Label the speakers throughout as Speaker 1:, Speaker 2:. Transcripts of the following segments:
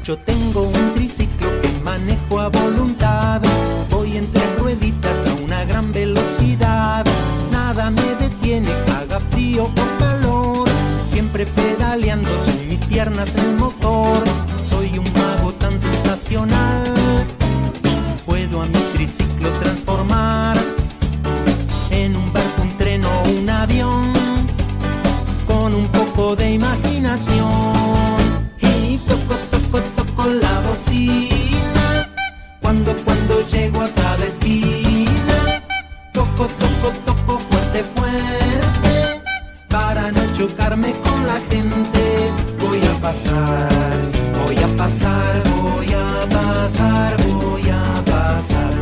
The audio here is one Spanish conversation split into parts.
Speaker 1: Yo tengo un triciclo que manejo a voluntad. Voy entre rueditas a una gran velocidad. Nada me detiene, haga frío o calor. Siempre pedaleando, son mis piernas el motor. Soy un mago tan sensacional. Puedo a mi triciclo transformar en un barco, un tren o un avión, con un poco de imaginación. Y toco, toco, toco la bocina cuando llego a cada esquina. Toco, toco, toco fuerte, fuerte, para no chocarme con la gente. Voy a pasar, voy a pasar, voy a pasar, voy a pasar.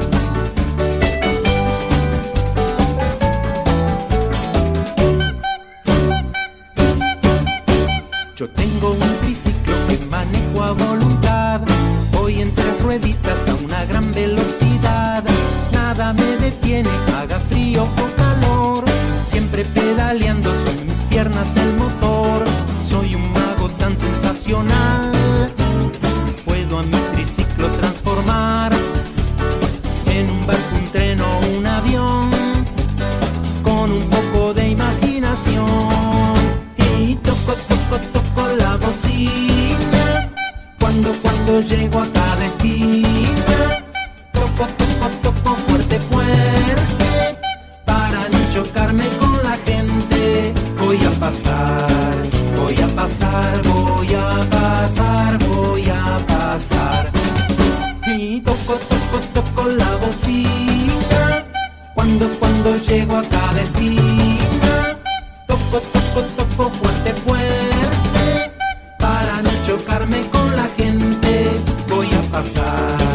Speaker 1: Yo tengo un triciclo que manejo a voluntad. Voy entre rueditas a una gran velocidad. Nada me detiene, haga frío o calor. Siempre pedaleando, son mis piernas el motor. Soy un mago tan sensacional. Puedo a mi triciclo transformar en un barco, un tren o un avión, con un poco de imaginación. Y toco, toco, toco la bocina cuando llego a cada esquina. Toco, toco, toco fuerte, fuerte, para no chocarme con la gente. Voy a pasar, voy a pasar, voy a pasar, voy a pasar. Y toco, toco, toco la bocina cuando llego a cada esquina. Toco, toco, toco fuerte, fuerte, para no chocarme con la gente. Voy a pasar.